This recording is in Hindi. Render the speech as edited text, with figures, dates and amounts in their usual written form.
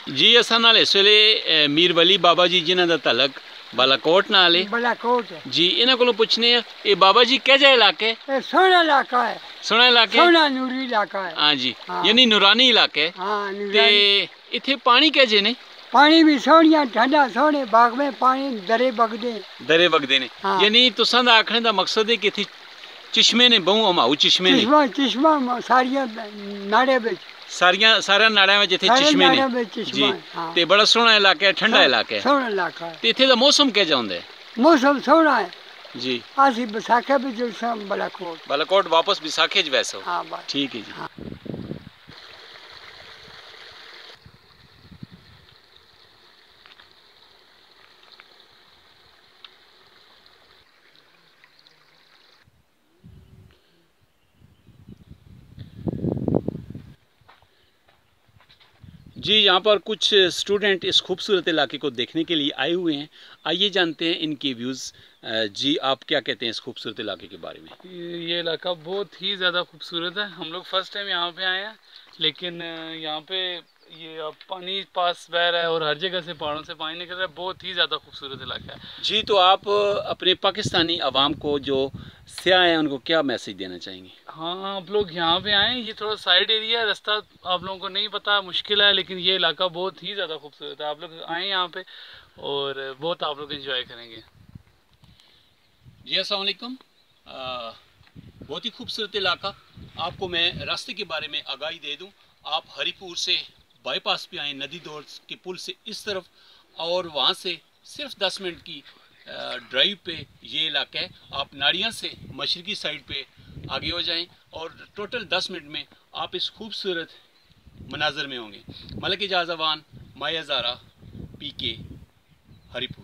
जी असा नाल इस वेले मीर वली बाबा जी जिन्हां दा तलक बालाकोट नाल है। बालाकोट जी इन्हां कोलों पुछने ये बाबा जी केजा इलाका है? ये सोहना इलाका है, सोहना इलाका है, सोहना नूरी इलाका है। हाँ जी, हाँ। यानी नूरानी इलाका है। हाँ ते नूरानी। इथे पानी केजे ने? पानी भी सोहनिया ठंडा, सोहने बाग में पानी दरे बगदे। दरे बगदे ने। हाँ। यानी तुसां दा आखने दा मकसद है कि इथे चिश्मे ने, बहु अमाऊ चिश्मे ने। चिश्मा सारिया नाड़े बिच, सारा नाड़ियां में जिथे चिश्मे ने जी। हाँ। ते बड़ा सोहना इलाका है, ठंडा इलाका है। सोहना इलाका है। ते इथे दा मौसम केजा हुंदा है? मौसम सोहना है जी। असी बसाखे भी बालाकोट। बालाकोट वापस विसाखे च वैसो। हाँ बस ठीक है जी। हाँ। जी यहाँ पर कुछ स्टूडेंट इस खूबसूरत इलाके को देखने के लिए आए हुए हैं। आइए जानते हैं इनके व्यूज़। जी आप क्या कहते हैं इस खूबसूरत इलाके के बारे में? ये इलाका बहुत ही ज़्यादा खूबसूरत है। हम लोग फर्स्ट टाइम यहाँ पे आए हैं, लेकिन यहाँ पे ये अब पानी पास बह रहा है और हर जगह से पहाड़ों से पानी निकल रहा है। बहुत ही ज़्यादा खूबसूरत इलाका है। जी तो आप अपने पाकिस्तानी अवाम को जो सयाह हैं उनको क्या मैसेज देना चाहेंगे? हाँ आप लोग यहाँ पे आएँ, ये थोड़ा साइड एरिया है, रास्ता आप लोगों को नहीं पता, मुश्किल है, लेकिन ये इलाका बहुत ही ज़्यादा खूबसूरत है। आप लोग आएँ यहाँ पे और बहुत आप लोग एंजॉय करेंगे। जी अस्सलाम वालेकुम। बहुत ही खूबसूरत इलाका। आपको मैं रास्ते के बारे में आगाही दे दूं। आप हरिपुर से बाईपास पे आए, नदी दौड़ के पुल से इस तरफ, और वहाँ से सिर्फ 10 मिनट की ड्राइव पे ये इलाका है। आप नाड़ियाँ से मशरकी साइड पे आगे हो जाएं और टोटल 10 मिनट में आप इस खूबसूरत मनाजर में होंगे। मलिक इजाज़ अवान, माया ज़ारा, PK, हरिपुर।